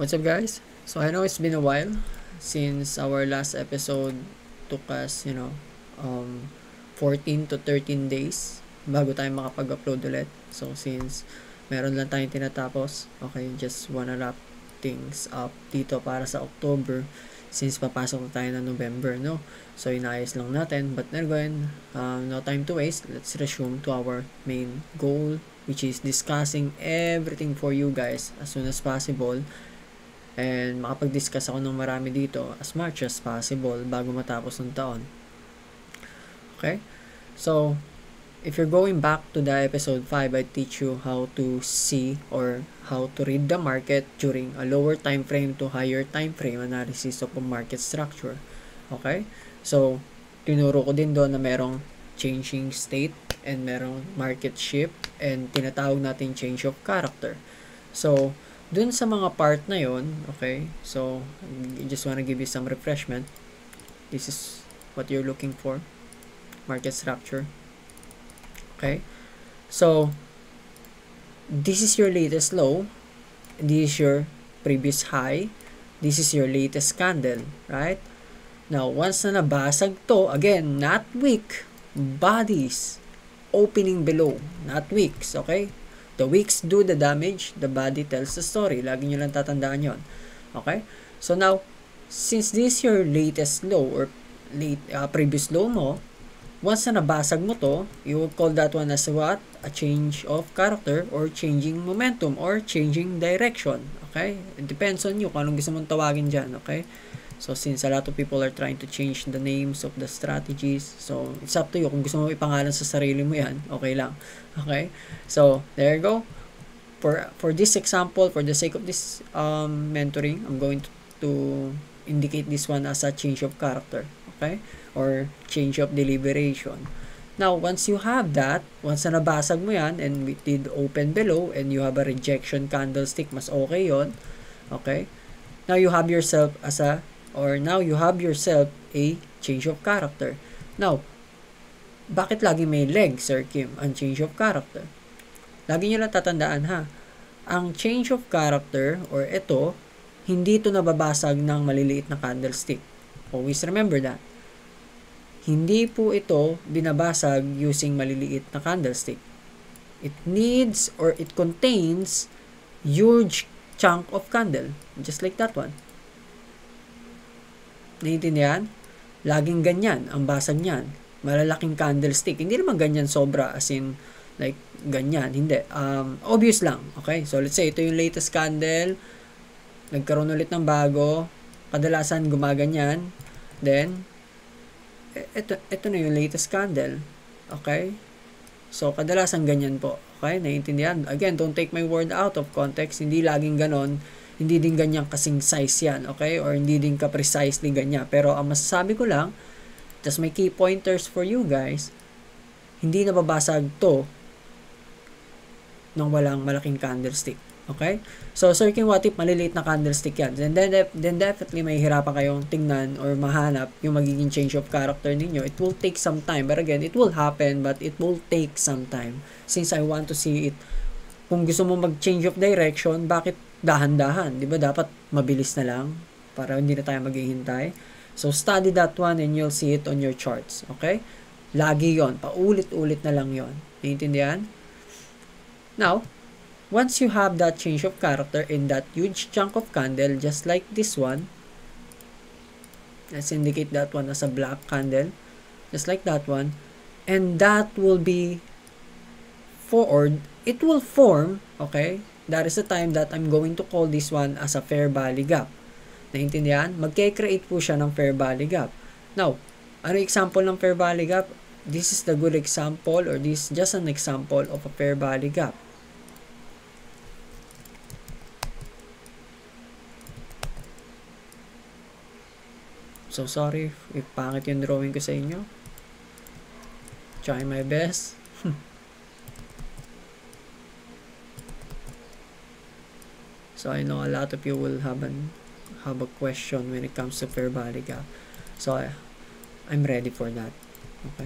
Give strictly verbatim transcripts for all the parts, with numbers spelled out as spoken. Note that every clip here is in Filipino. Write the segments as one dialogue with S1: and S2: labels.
S1: What's up, guys? So I know it's been a while since our last episode took us, you know, um, fourteen to thirteen days bago tayo makapag-upload ulit. So since meron lang tayong tinatapos, okay, just wanna wrap things up dito para sa October since papasok na tayo ng November, no? So inayos lang natin, but then again, um, no time to waste. Let's resume to our main goal, which is discussing everything for you guys as soon as possible and makapag-discuss ako ng marami dito as much as possible bago matapos ng taon. Okay? So, if you're going back to the episode five, I teach you how to see or how to read the market during a lower time frame to higher time frame analysis of a market structure. Okay? So, tinuro ko din doon na merong changing state and merong market shift and tinatawag natin change of character. So, dun sa mga part na yon, okay, so I just want to give you some refreshment. This is what you're looking for, market structure. Okay, so this is your latest low, this is your previous high, this is your latest candle, right? Now, once na nabasag to, again, not weak, bodies opening below, not wicks, okay? The wicks do the damage, the body tells the story. Lagi nyo lang tatandaan yon. Okay? So now, since this is your latest low or late uh, previous low mo, once na nabasag mo to, you would call that one as what? A change of character or changing momentum or changing direction. Okay? It depends on you kung anong gusto mong tawagin dyan. Okay? So, since a lot of people are trying to change the names of the strategies, so, it's up to you. Kung gusto mo ipangalan sa sarili mo yan, okay lang. Okay? So, there you go. For for this example, for the sake of this um, mentoring, I'm going to, to indicate this one as a change of character. Okay? Or change of deliberation. Now, once you have that, once na nabasag mo yan, and we did open below, and you have a rejection candlestick, mas okay yon. Okay? Now, you have yourself as a or now you have yourself a change of character. Now, bakit lagi may leg, Sir Kim, ang change of character? Lagi nyo lang tatandaan, ha? Ang change of character, or ito, hindi ito nababasag ng maliliit na candlestick. Always remember that. Hindi po ito binabasag using maliliit na candlestick. It needs, or it contains, huge chunk of candle. Just like that one. Naiintindihan? Laging ganyan ang basag niyan. Malalaking candlestick. Hindi naman ganyan sobra as in like ganyan. Hindi. Um, obvious lang. Okay? So, let's say ito yung latest candle. Nagkaroon ulit ng bago. Kadalasan gumaganyan. Then, ito, ito na yung latest candle. Okay? So, kadalasan ganyan po. Okay? Naiintindihan? Again, don't take my word out of context. Hindi laging ganon. Hindi din ganyan kasing size yan, okay? Or hindi din ka-precisely ganyan. Pero ang masasabi ko lang, just may key pointers for you guys, hindi nababasag to nang walang malaking candlestick, okay? So, Sir King, what if maliliit na candlestick yan? Then, then, then definitely may hirapan kayong tingnan or mahanap yung magiging change of character ninyo. It will take some time. But again, it will happen, but it will take some time. Since I want to see it, kung gusto mo mag-change of direction, bakit dahan-dahan? Di ba dapat mabilis na lang para hindi na tayo maghihintay? So, study that one and you'll see it on your charts. Okay? Lagi yon, paulit-ulit na lang yon. Naiintindihan? Now, once you have that change of character in that huge chunk of candle, just like this one, let's indicate that one as a black candle, just like that one, and that will be forward, it will form, okay? That is the time that I'm going to call this one as a fair value gap. Naintindihan? Magke-create po siya ng fair value gap. Now, ano example ng fair value gap? This is the good example, or this is just an example of a fair value gap. So, sorry if pangit yung drawing ko sa inyo. Try my best. So, I know a lot of you will have, an, have a question when it comes to fair value gap. So, I, I'm ready for that. Okay.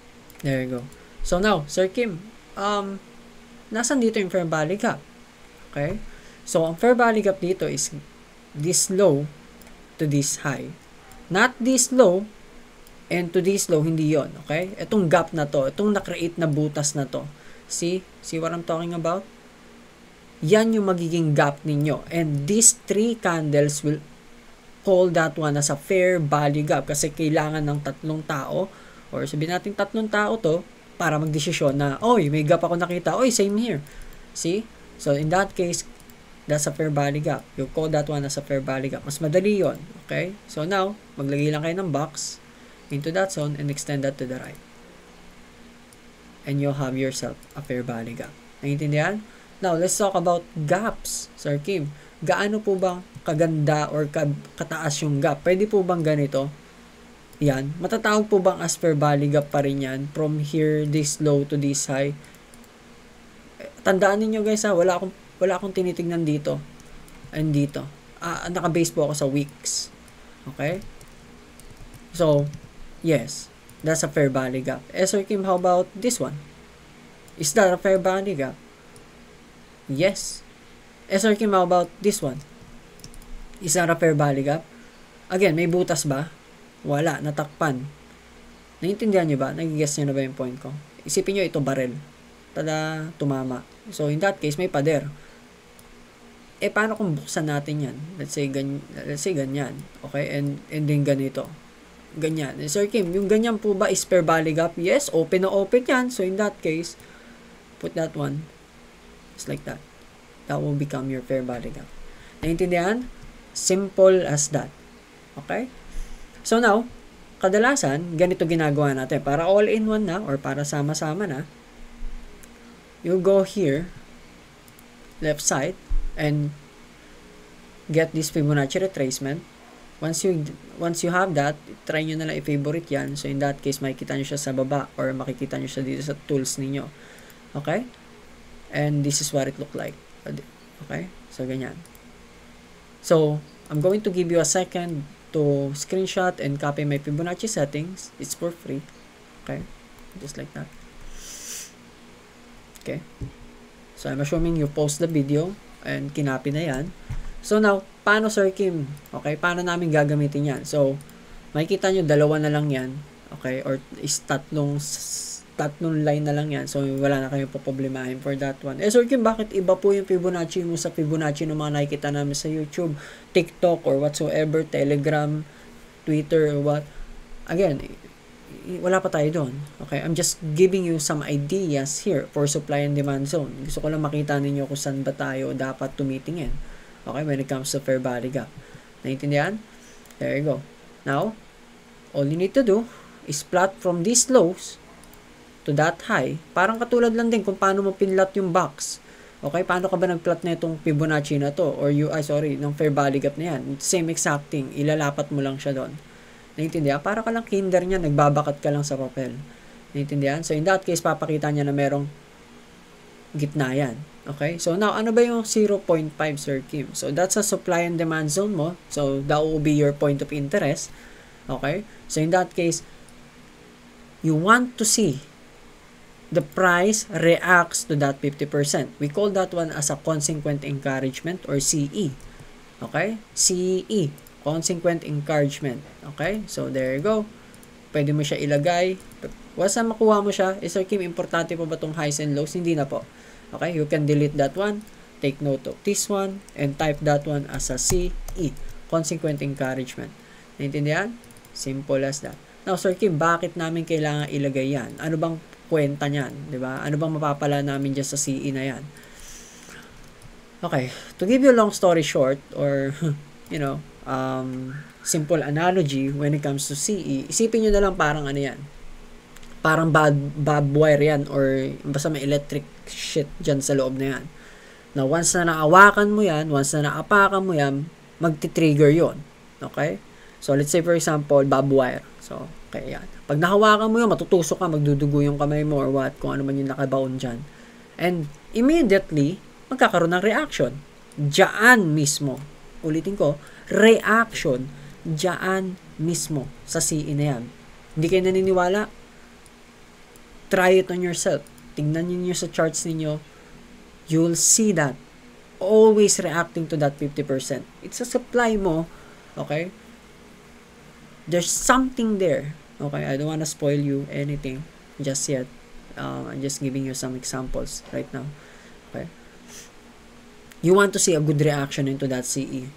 S1: There you go. So, now, Sir Kim, um, nasan dito yung fair value gap? Okay? So, ang fair value gap dito is this low to this high. Not this low and to this low, hindi yon. Okay? Itong gap na to, itong na-create na butas na to. See? See what I'm talking about? Yan yung magiging gap ninyo. And these three candles will call that one as a fair value gap kasi kailangan ng tatlong tao or sabihin natin tatlong tao to para magdesisyon na, oy, may gap ako nakita. Oy, same here. See? So, in that case, that's a fair value gap. You call that one as a fair value gap. Mas madali yon. Okay? So, now, maglagay lang kayo ng box into that zone and extend that to the right. And you'll have yourself a fair value gap. Naiintindihan? Now, let's talk about gaps, Sir Kim. Gaano po bang kaganda or kataas yung gap? Pwede po bang ganito? Yan. Matatawag po bang as fair value gap pa rin yan? From here, this low to this high? Tandaan niyo guys ha, wala akong, wala akong tinitignan dito. And dito. Ah, naka-base po ako sa weeks. Okay? So, yes. That's a fair value gap. Eh, Sir Kim, how about this one? Is that a fair value gap? Yes. Eh, Sir Kim, how about this one? Is that a fair value gap? Again, may butas ba? Wala. Natakpan. Naiintindihan nyo ba? Nagigess nyo na ba yung point ko? Isipin nyo ito barrel. Tada, tumama. So, in that case, may pader. Eh, paano kung buksan natin yan? Let's say, ganyan, let's say ganyan. Okay? And, and then ganito. Ganyan. Eh, Sir Kim, yung ganyan po ba is fair value gap? Yes, open na open yan. So, in that case, put that one just like that. That will become your fair value gap. Naintindihan? Simple as that. Okay? So, now, kadalasan, ganito ginagawa natin. Para all-in-one na or para sama-sama na, you go here, left side, and get this Fibonacci retracement. Once you once you have that, try nyo na lang i-favorite yan. So, in that case, makikita nyo siya sa baba or makikita nyo siya dito sa tools ninyo. Okay? And this is what it look like. Okay? So, ganyan. So, I'm going to give you a second to screenshot and copy my Fibonacci settings. It's for free. Okay? Just like that. Okay? So, I'm assuming you post the video and kinopy na yan. So, now, paano Sir Kim? Okay? Paano namin gagamitin yan? So, makikita nyo, dalawa na lang yan. Okay? Or is tatlong tatlong line na lang yan. So, wala na kayong poproblemahin for that one. Eh, Sir Kim, bakit iba po yung Fibonacci mo sa Fibonacci ng mga nakikita namin sa YouTube, TikTok, or whatsoever, Telegram, Twitter, or what? Again, wala pa tayo doon. Okay? I'm just giving you some ideas here for supply and demand zone. Gusto ko lang makita ninyo kung saan ba tayo dapat tumitingin. Okay? When it comes to fair value gap. Naintindihan? There you go. Now, all you need to do is plot from these lows to that high. Parang katulad lang din kung paano mo pinlot yung box. Okay? Paano ka ba nagplot na itong Fibonacci na to? Or you, ay sorry, ng fair value gap na yan. Same exact thing. Ilalapat mo lang siya doon. Naintindihan? Para ka lang kinder niya, nagbabakat ka lang sa papel. Naintindihan? So, in that case, papakita niya na merong gitna yan. Okay? So, now, ano ba yung zero point five, Sir Kim? So, that's a supply and demand zone mo. So, that will be your point of interest. Okay? So, in that case, you want to see the price reacts to that fifty percent. We call that one as a consequent encouragement or C E. Okay? C E. Consequent encouragement. Okay? So, there you go. Pwede mo siya ilagay. Once na makuha mo siya, eh, Sir Kim, importante po ba itong highs and lows? Hindi na po. Okay? You can delete that one. Take note of this one. And type that one as a C E. Consequent encouragement. Naintindihan? Simple as that. Now, Sir Kim, bakit namin kailangan ilagay yan? Ano bang kwenta niyan? Diba? Ano bang mapapala namin dyan sa C E na yan? Okay. To give you a long story short, or, you know, um, simple analogy when it comes to C E, isipin nyo na lang parang ano yan. Parang bad, bad wire yan, or basta may electric shit dyan sa loob na yan. Now, once na naawakan mo yan, once na naapakan mo yan, magti-trigger yon. Okay? So, let's say for example, barbed wire. So, okay, yan. Pag nahawakan mo yun, matutusok ka, magdudugo yung kamay mo or what, kung ano man yung nakabaon dyan. And, immediately, magkakaroon ng reaction. Diyan mismo. Ulitin ko, reaction. Diyan mismo sa C E na yan. Hindi kayo naniniwala? Try it on yourself. Tingnan niyo sa charts ninyo. You'll see that. always reacting to that fifty percent. It's a supply mo, okay? There's something there, okay? I don't want to spoil you anything just yet. Uh, I'm just giving you some examples right now, okay? You want to see a good reaction into that C E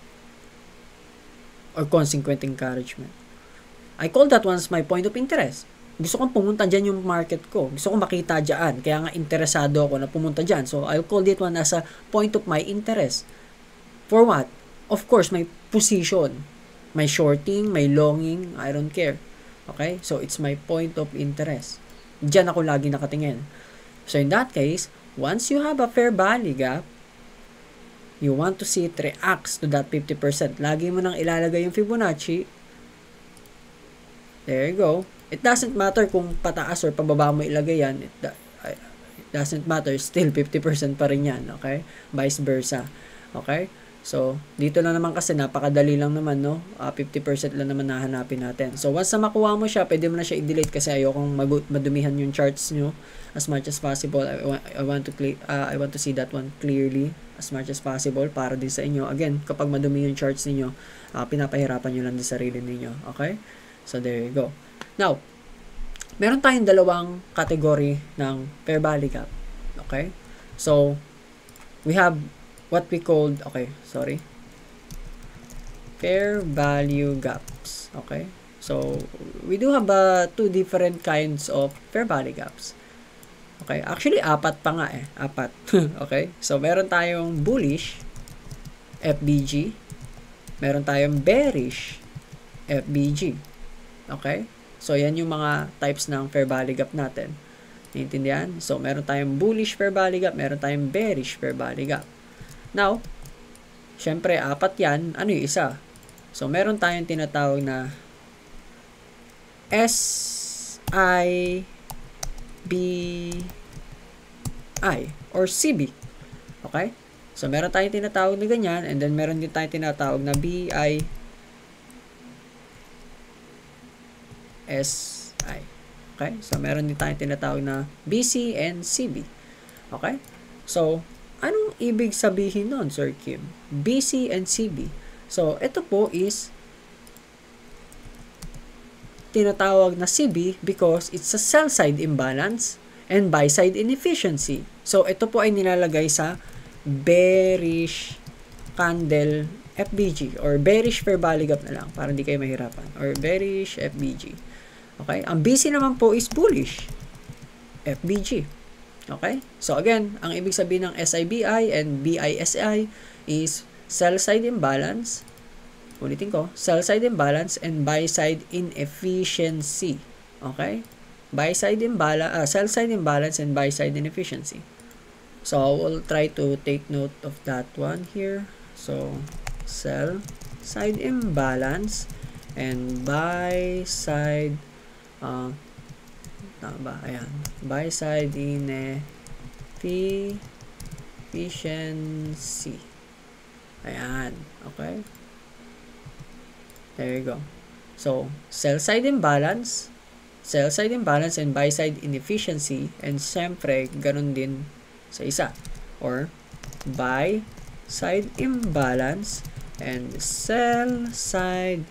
S1: or consequent encouragement. I call that one as my point of interest. Gusto kong pumunta dyan yung market ko. Gusto kong makita dyan. Kaya nga interesado ako na pumunta dyan. So, I'll call that one as a point of my interest. For what? Of course, my position. My shorting, my longing, I don't care. Okay? So, it's my point of interest. Dyan ako lagi nakatingin. So, in that case, once you have a fair value gap, you want to see it reacts to that fifty percent. Lagi mo nang ilalagay yung Fibonacci. There you go. It doesn't matter kung pataas or pababa mo ilagay yan. It, it doesn't matter. Still, fifty percent pa rin yan. Okay? Vice versa. Okay? So, dito lang naman kasi napakadali lang naman, no? Uh, fifty percent lang naman nahanapin natin. So, once na makuha mo siya, pwede mo na siya i-delete kasi ayokong madumihan yung charts nyo as much as possible. I, I want to play, uh, I want to see that one clearly as much as possible para din sa inyo. Again, kapag madumi yung charts niyo, uh, pinapahirapan nyo lang din sarili ninyo. Okay? So, there you go. Now, meron tayong dalawang category ng fair value gap. Okay? So, we have what we called, okay, sorry, fair value gaps. Okay? So, we do have uh, two different kinds of fair value gaps. Okay? Actually, apat pa nga eh. Apat. Okay? So, meron tayong bullish, F B G. Meron tayong bearish, F B G. Okay? So, yan yung mga types ng fair value gap natin. Naintindihan? So, meron tayong bullish fair value gap, meron tayong bearish fair value gap. Now, syempre, apat yan. Ano yung isa? So, meron tayong tinatawag na S I B I or C B. Okay? So, meron tayong tinatawag na ganyan and then meron din tayong tinatawag na B I S I. Okay? So, meron din tayong tinatawag na B C and C B. Okay? So, anong ibig sabihin nun, Sir Kim? B C and C B. So, ito po is tinatawag na C B because it's a sell-side imbalance and buy-side inefficiency. So, ito po ay nilalagay sa bearish candle F B G or bearish fair value gap na lang para hindi kayo mahirapan. Or bearish F B G. Okay? Ang B C naman po is bullish F B G. Okay? So, again, ang ibig sabihin ng S I B I and B I S I is sell-side imbalance. Ulitin ko, sell-side imbalance and buy-side inefficiency. Okay? Buy-side imbalance, uh, sell-side imbalance and buy-side inefficiency. So, I will try to take note of that one here. So, sell-side imbalance and buy-side uh, tama ba? Ayan. Buy-side inefficiency. Ayan. Okay? There you go. So, sell-side imbalance, sell-side imbalance and buy-side inefficiency, and syempre, ganun din sa isa. Or, buy-side imbalance and sell-side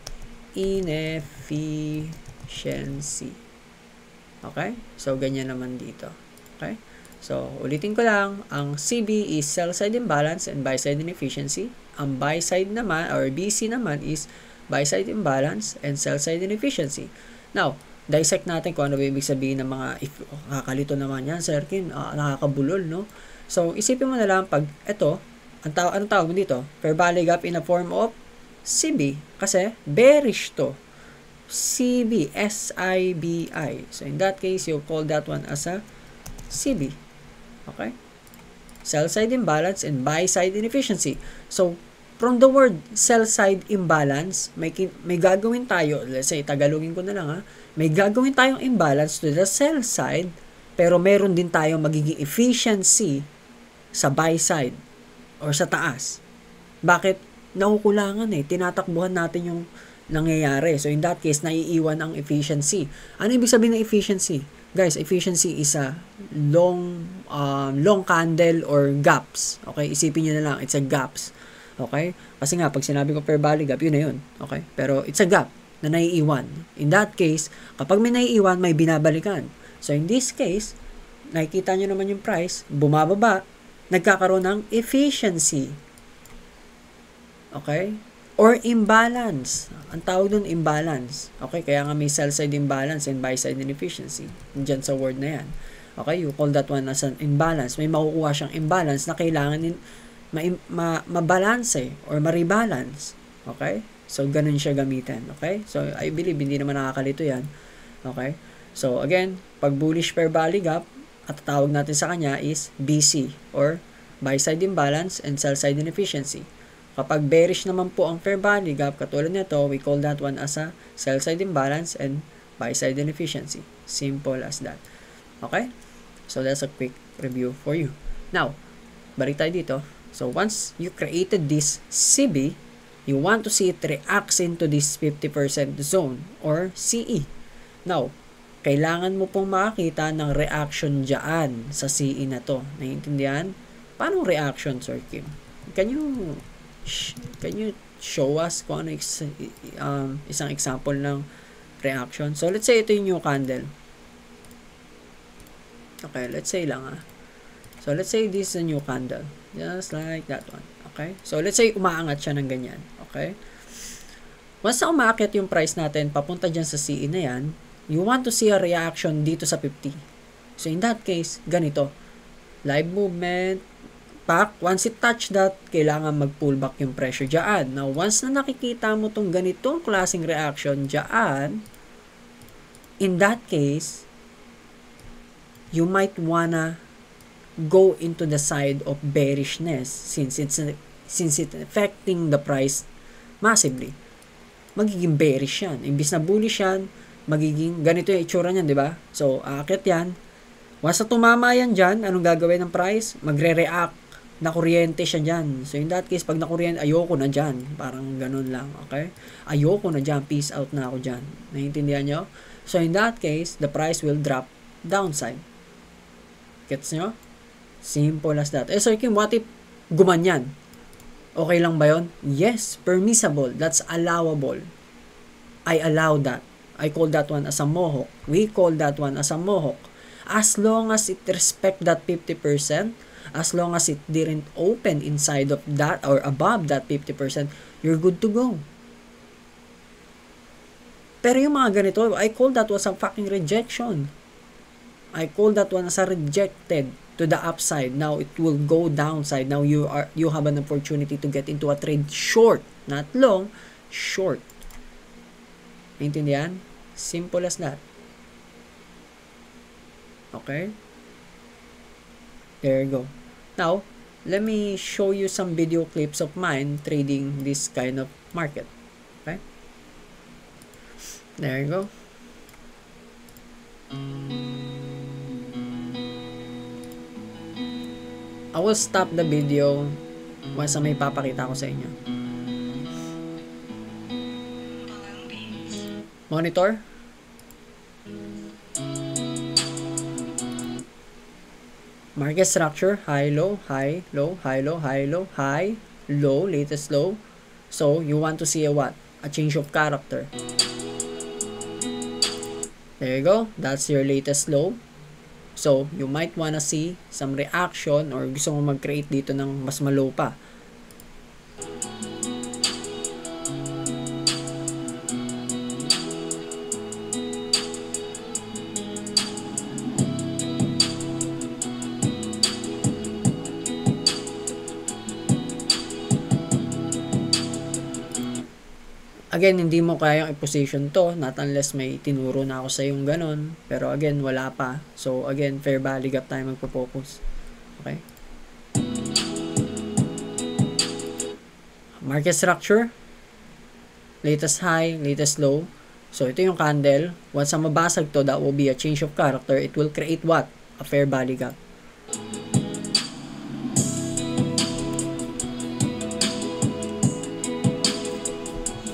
S1: inefficiency. Okay? So, ganyan naman dito. Okay? So, ulitin ko lang, ang C B is sell-side imbalance and buy-side inefficiency. Ang buy-side naman, or B C naman is buy-side imbalance and sell-side inefficiency. Now, dissect natin kung ano ibig sabihin ng mga, if, oh, kakalito naman yan, Sir Kin, uh, nakakabulol, no? So, isipin mo na lang, pag ito, ang taw anong tawag mo dito? Fair value gap in a form of C B. Kasi, bearish to. C B, S I B I. So, in that case, you call that one as a C B. Okay? Sell-side imbalance and buy-side inefficiency. So, from the word sell-side imbalance, may, may gagawin tayo, let's say, Tagalogin ko na lang ha, may gagawin tayong imbalance to the sell side, pero meron din tayong magiging efficiency sa buy side or sa taas. Bakit? Nakukulangan eh. Tinatakbuhan natin yung nangyayari. So, in that case, naiiwan ang efficiency. Ano ibig sabihin ng efficiency? Guys, efficiency is a long um, long candle or gaps. Okay? Isipin niyo na lang, it's a gaps. Okay? Kasi nga, pag sinabi ko fair value gap, yun na yun. Okay? Pero it's a gap na naiiwan. In that case, kapag may naiiwan, may binabalikan. So, in this case, nakikita nyo naman yung price, bumababa, nagkakaroon ng efficiency. Okay? Or imbalance. Ang tawag dun, imbalance. Okay? Kaya nga may sell-side imbalance and buy-side inefficiency. Diyan sa word na yan. Okay? You call that one as an imbalance. May makukuha siyang imbalance na kailangan in, ma, ma, mabalance or ma-rebalance. Okay? So, ganun siya gamitin. Okay? So, I believe hindi naman nakakalito yan. Okay? So, again, pag bullish fair value gap, at tawag natin sa kanya is B C or buy-side imbalance and sell-side inefficiency. Kapag bearish naman po ang fair value gap, katulad nito, we call that one as a sell-side imbalance and buy-side inefficiency. Simple as that. Okay? So, that's a quick review for you. Now, balik tayo dito. So, once you created this C B, you want to see it reacts into this fifty percent zone or C E. Now, kailangan mo pong makakita ng reaction dyan sa C E na to. Naiintindihan? Paano reaction, Sir Kim? Can you can you show us kung ano um, isang example ng reaction? So, let's say ito yung new candle. Okay, let's say lang ah. So, let's say this is a new candle. Just like that one. Okay? So, let's say umaangat siya ng ganyan. Okay? Once na umaakit yung price natin, papunta dyan sa C E na yan, you want to see a reaction dito sa fifty. So, in that case, ganito. Live movement, back. Once it touch that, kailangan mag-pull back yung pressure dyan. Now, once na nakikita mo tong ganitong klaseng reaction dyan, in that case, you might wanna go into the side of bearishness since it's since it's affecting the price massively. Magiging bearish yan. Imbis na bullish yan, magiging ganito yung itsura niyan, di ba? So, aakit yan. Once na tumama yan dyan, anong gagawin ng price? Magre-react. Nakuryente siya dyan. So, in that case, pag nakuryente, ayoko na dyan. Parang ganun lang, okay? Ayoko na dyan. Peace out na ako dyan. Naiintindihan nyo? So, in that case, the price will drop downside. Gets nyo? Simple as that. Eh, so, Kim, what if gumanyan? Okay lang ba yun? Yes, permissible. That's allowable. I allow that. I call that one as a mohawk. We call that one as a mohawk. As long as it respect that fifty percent, as long as it didn't open inside of that or above that fifty percent, you're good to go. Pero yung mga ganito, I call that was a fucking rejection. I call that one as a rejected to the upside. Now it will go downside. Now you are you have an opportunity to get into a trade short, not long, short. Maintindihan? Simple as that. Okay? There you go. Now, let me show you some video clips of mine trading this kind of market. Okay? There you go. I will stop the video once na may papakita ko sa inyo. Monitor. Market structure, high, low, high, low, high, low, high, low, high, low, latest low. So, you want to see a what? A change of character. There you go. That's your latest low. So, you might wanna see some reaction or gusto mo mag-create dito ng mas malo pa. Again, hindi mo kayang i-position to, not unless may tinuro na ako sa yung ganon. Pero again, wala pa. So again, fair value gap tayo magpo-focus. Okay? Market structure. Latest high, latest low. So ito yung candle. Once na mabasag to, that will be a change of character. It will create what? A fair value gap.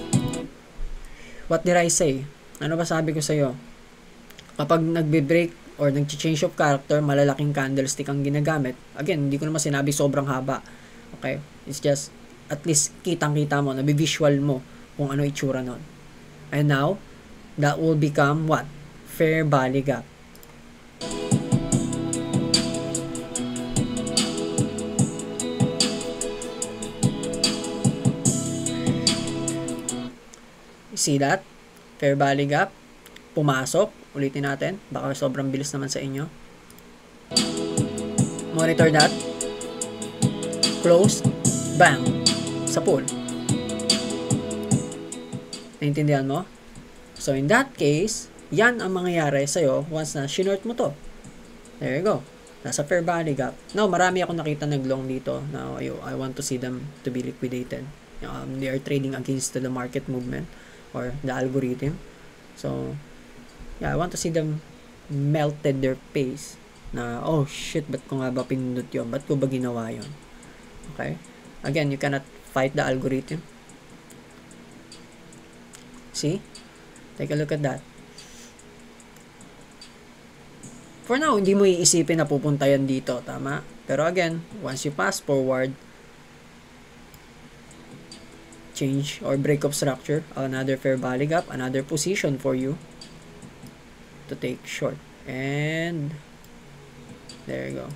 S1: What did I say? Ano ba sabi ko sa iyo? Kapag nagbe-break or nag-change of character, malalaking candlestick ang ginagamit. Again, hindi ko naman sinabi sobrang haba. Okay? It's just, at least kitang-kita mo, nabivisual mo kung ano itsura nun. And now, that will become what? Fair value gap. See that? Fair value gap. Pumasok. Ulitin natin. Baka sobrang bilis naman sa inyo. Monitor that. Close. Bang. Sa pool. Naintindihan mo? So, in that case, yan ang mangyayari sa'yo once na shinort mo to. There you go. Nasa fair value gap. Now, marami akong nakita nag-long dito. Now, I, I want to see them to be liquidated. Um, they are trading against the market movement or the algorithm. So, yeah, I want to see them melted their pace. Na, oh shit, ba't ko nga ba pinindot yun? Ba't ko ba ginawa yun? Okay? Again, you cannot fight the algorithm. See? Take a look at that. For now, hindi mo iisipin na pupunta yan dito. Tama? Pero again, once you pass forward, change or break of structure, another fair value gap, another position for you to take short. And there you go.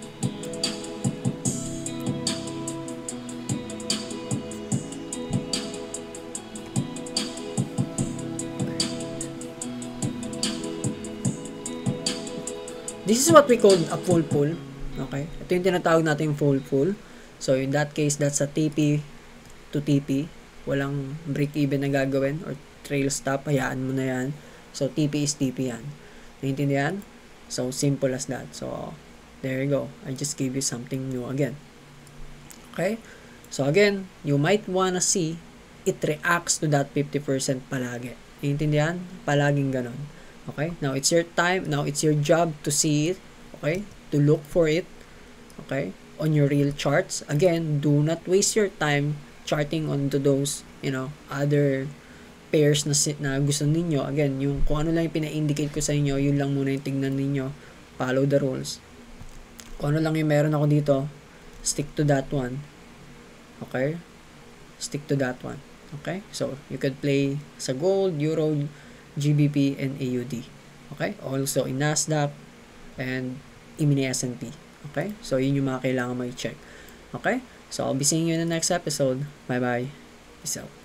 S1: This is what we call a full pull. Okay? Ito yung tinatawag natin full pull. So, in that case, that's a T P to T P. Walang break-even na gagawin or trail stop. Hayaan mo na yan. So, T P is T P yan. Naintindihan? So, simple as that. So, there you go. I just gave you something new again. Okay? So, again, you might wanna see it reacts to that fifty percent palagi. Naintindihan? Palaging ganon. Okay? Now, it's your time. Now, it's your job to see it. Okay? To look for it. Okay? On your real charts. Again, do not waste your time charting onto those, you know, other pairs na, na gusto ninyo. Again, yung kung ano lang yung pina-indicate ko sa inyo, yun lang muna yung tingnan ninyo. Follow the rules. Kung ano lang yung meron ako dito, stick to that one. Okay? Stick to that one. Okay? So, you could play sa gold, euro, G B P, and A U D. Okay? Also, in Nasdaq, and in S and P. Okay? So, yun yung mga kailangan mo i-check. Okay? So, I'll be seeing you in the next episode. Bye-bye. Peace out.